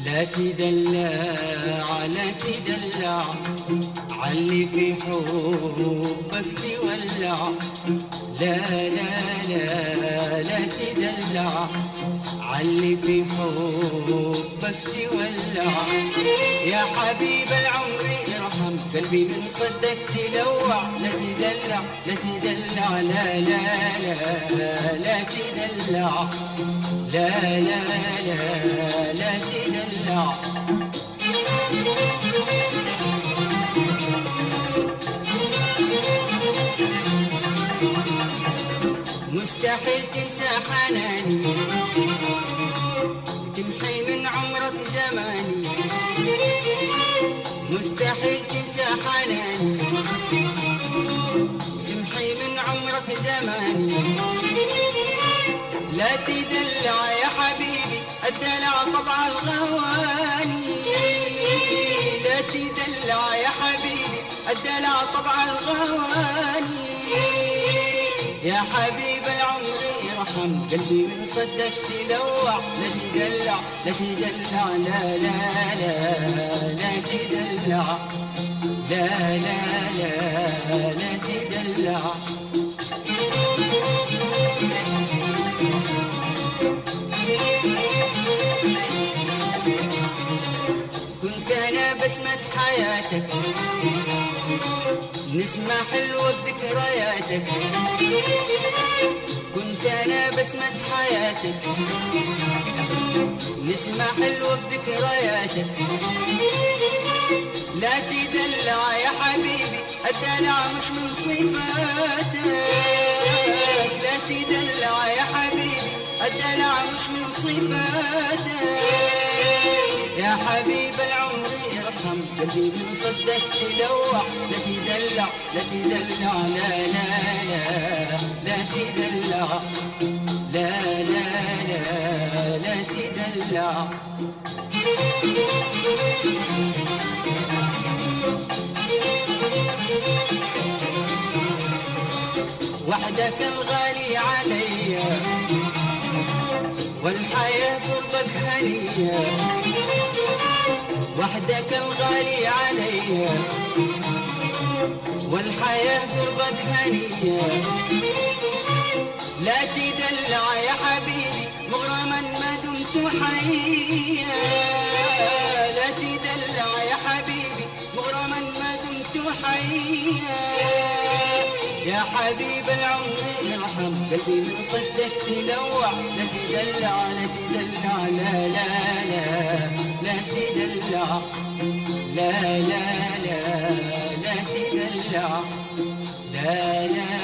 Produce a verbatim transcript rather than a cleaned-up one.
لا تدلع لا تدلع علي في حبك تولع. لا لا لا لا تدلع علي في حبك تولع. يا حبيب العمر ارحم قلبي من صدك تلوع. لا تدلع لا تدلع لا لا لا لا تدلع. لا لا لا لا تدلع. مستحيل تنسى حناني وتمحي من عمرك زماني. مستحيل تنسى حناني وتمحي من عمرك زماني. لا تدلع يا حبيبي الدلع طبع الغواني. لا تدلع يا حبيبي الدلع طبع الغواني. يا حبيب العمر ارحم قلبي من صدك تلوع. لا تدلع لا تدلع لا لا لا لا تدلع. لا لا لا لا تدلع. كنت انا بسمة حياتك نسمة حلوة بذكرياتك. كنت أنا بسمة حياتك نسمة حلوة بذكرياتك. لا تدلع يا حبيبي الدلع مش من صفاتك. لا تدلع يا حبيبي الدلع مش من صفاتك. يا حبيب العمر ارحم قلبي من صدك تلوع. لا تدلع لا تدلع لا لا لا لا تدلع. لا لا لا لا تدلع. وحدك الغالي عليا والحياة قربك هنية. وحدك الغالي عليا والحياة قربك هنية. لا تدلع يا حبيبي مغرما ما دمت حيا. لا تدلع يا حبيبي مغرما ما دمت حيا. يا حبيب العمر ارحم قلبي من صدك تلوع. لا تدلع لا تدلع لا لا لا لا تدلع. لا لا لا لا تدلع. لا لا